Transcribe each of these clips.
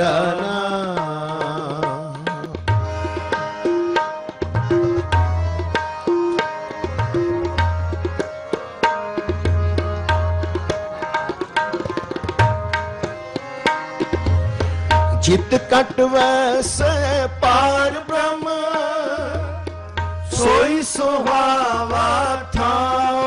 ਤੇਰਾ ਨਾਮ। ਜਿਤ ਕਟ ਵੈਸੈ ਪਾਰ ਬ੍ਰਹਮ, ਸੋਈ ਸੁਹਾਵਾ ਥਾਉ।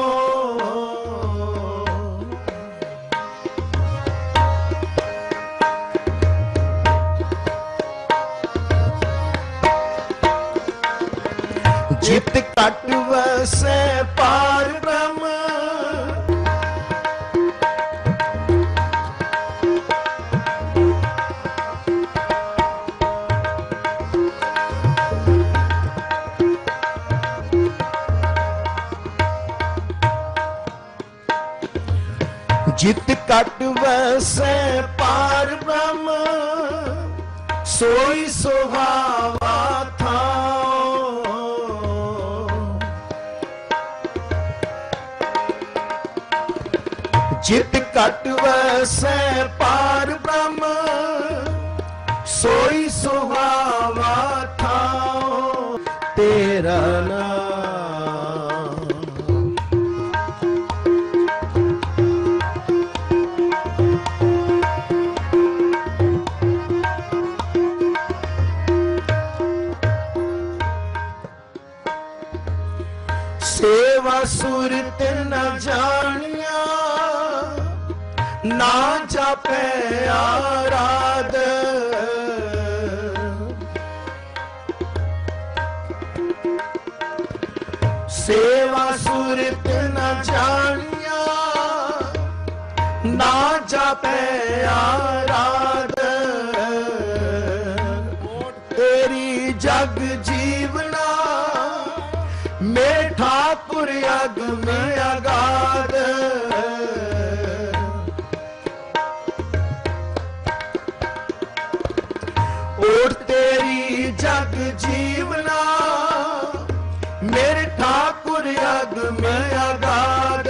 ਜਿਤ ਕਟ ਵਸੈ ਪਾਰ ਬ੍ਰਹਮ, ਜਿਤ ਕਟ ਵਸੈ ਪਾਰ ਬ੍ਰਹਮ, ਸੋਈ ਸੁਹਾਵਾ ਥਾਉ। ਜਿਤ ਕਟ ਵਸੈ ਪਾਰ ਬ੍ਰਹਮ, ਸੋਈ ਸੁਹਾਵਾ ਥਾਉ। ਤੇਰਾ ਨਾਮ। ਸੇਵਾ ਸੁਰਤ ਨ ਜਾਣਿਆ, ਨਾ ਜਾਪੈ ਆਰਾਧ। ਸੇਵਾ ਸੁਰਤ ਨ ਜਾਣਿਆ, ਨਾ ਜਾਪੈ ਆਰਾਧ। ਤੇਰੀ ਜਗ ਜੀਵਨਾ ਮੈਂ ਠਾਕੁਰ ਅਗਮ ਅਗਾਧ। ਓਟ ਤੇਰੀ ਜਗ ਜੀਵਨਾ ਮੇਰੇ ਠਾਕੁਰ ਅਗਮ ਅਗਾਧ।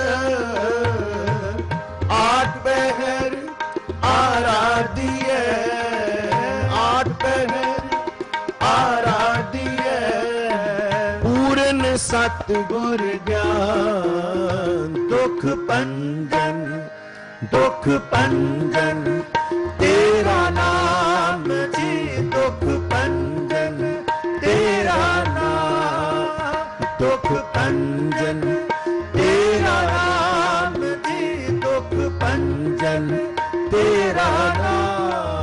ਆਠ ਪਹਿਰ ਆਰਾਧੀਏ, ਆਠ ਪਹਿਰ ਆਰਾਧੀਏ। ਪੂਰਨ ਸਤਿਗੁਰ ਗਿਆਨ ਦੁਖ ਭੰਜਨ, ਦੁਖ ਭੰਜਨ ਤੇਰਾ ਨਾਮ ਜੀ। ਦੁਖ ਭੰਜਨ ਤੇਰਾ ਨਾਮ, ਦੁਖ ਭੰਜਨ ਤੇਰਾ ਨਾਮ ਜੀ। ਦੁਖ ਭੰਜਨ ਤੇਰਾ ਨਾਮ।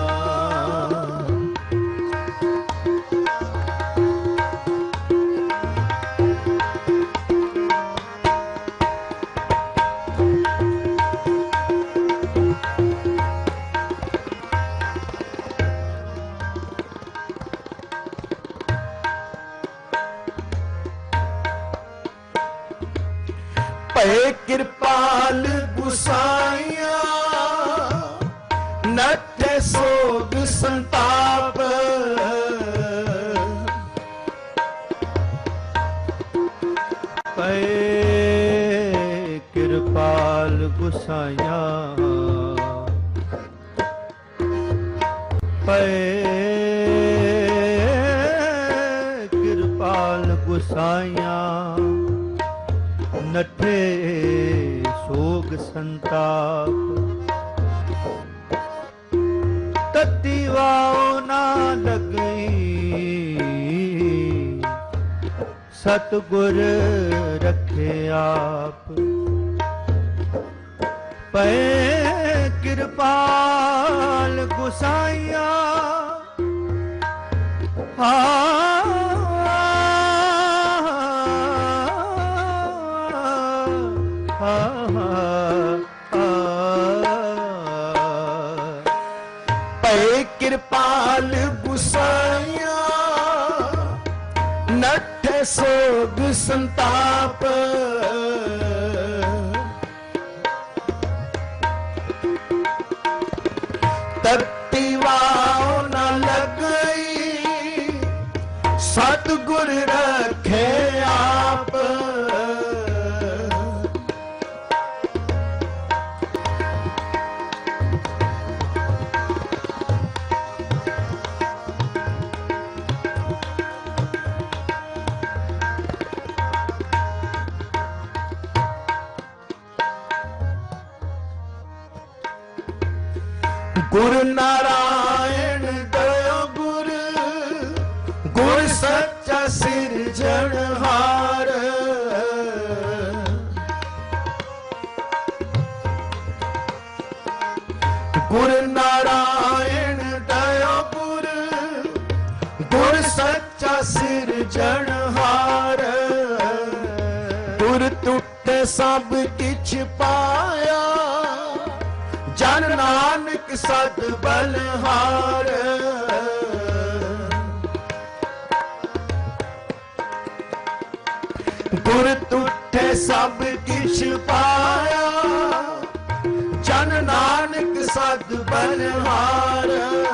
ਭਏ ਕਿਰਪਾਲ ਗੁਸਾਈਆ, ਨੱਠੇ ਸੋਗ ਸੰਤਾਪ। ਭਏ ਕਿਰਪਾਲ ਗੁਸਾਈਆ, ਭਏ ਕਿਰਪਾਲ ਗੁਸਾਈਆ। ਨੱਠੇ ਸੋਗ ਸੰਤਾਪ। ਤਤੀ ਵਾਉ ਨਾ ਲਗਈ, ਸਤਿਗੁਰ ਰਖੇ ਆਪ। ਪਏ ਕਿਰਪਾਲ ਗੁਸਾਈਆ, ਭਏ ਕਿਰਪਾਲ ਗੁਸਾਈਆ, ਨੱਠੇ ਸੋਗ ਸੰਤਾਪ। ਤਤੀ ਵਾਉ ਨਾ ਲਗਈ, ਸਤਿਗੁਰ ਰਖੇ ਆਪ। ਗੁਰ ਨਾਰਾਇਣ ਦਇਓ ਗੁਰ, ਗੁਰ ਸੱਚਾ ਸਿਰਜਣਹਾਰ। ਗੁਰ ਨਾਰਾਇਣ ਦਇਓ ਗੁਰ, ਗੁਰ ਸੱਚਾ ਸਿਰਜਣਹਾਰ। ਗੁਰ ਟੁੱਟੇ ਸਭ ਕਿਛ ਪਾਇਆ, ਜਨ ਨਾਨਕ ਸਦ ਬਲਹਾਰ। ਗੁਰ ਟੁੱਟੇ ਸਭ ਕਿਛ ਪਾਇਆ, ਜਨ ਨਾਨਕ ਸਦ ਬਲਹਾਰ।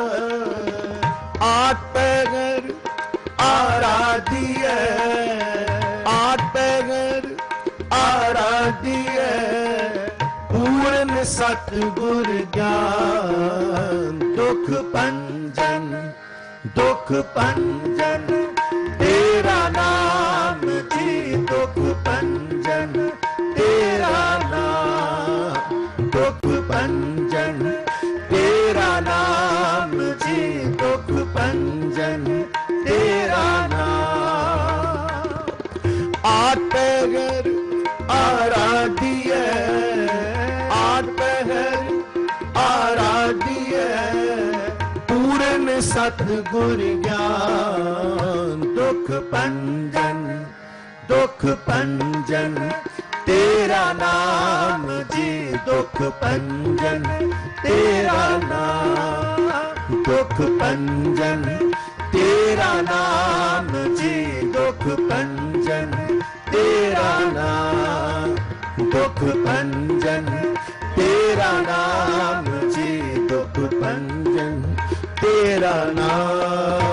ਆਠ ਪਹਿਰ ਆਰਾਧੀਐ, ਆਠ ਪਹਿਰ ਆਰਾਧੀਐ, ਪੂਰਨ ਸਤਿਗੁਰ ਗਿਆਨ। ਦੁਖ ਭੰਜਨ, ਦੁਖ ਭੰਜਨ ਤੇਰਾ ਨਾਮ ਜੀ, ਦੁਖ ਭੰਜਨ ਤੇਰਾ ਨਾਮ। ਦੁਖ ਭੰਜਨ ਤੇਰਾ ਨਾਮ ਜੀ, ਦੁਖ ਭੰਜਨ ਤੇਰਾ ਨਾਮ। ਆਠ ਪਹਿਰ ਆਰਾਧੀਐ, ਆਠ ਪਹਿਰ ਆਰਾਧੀਐ, ਪੂਰਨ ਸਤਿਗੁਰ ਗਿਆਨ। ਦੁਖ ਭੰਜਨ, ਦੁਖ ਭੰਜਨ ਤੇਰਾ ਨਾਮ ਜੀ, ਦੁਖ ਭੰਜਨ ਤੇਰਾ ਨਾਮ। ਦੁਖ ਭੰਜਨ ਤੇਰਾ ਨਾਮ ਜੀ, ਦੁਖ ਭੰਜਨ ਤੇਰਾ ਨਾਮ। ਦੁਖ ਭੰਜਨ ਤੇਰਾ ਨਾਮ ਜੀ, ਦੁਖ ਭੰਜਨ ਤੇਰਾ ਨਾਮ।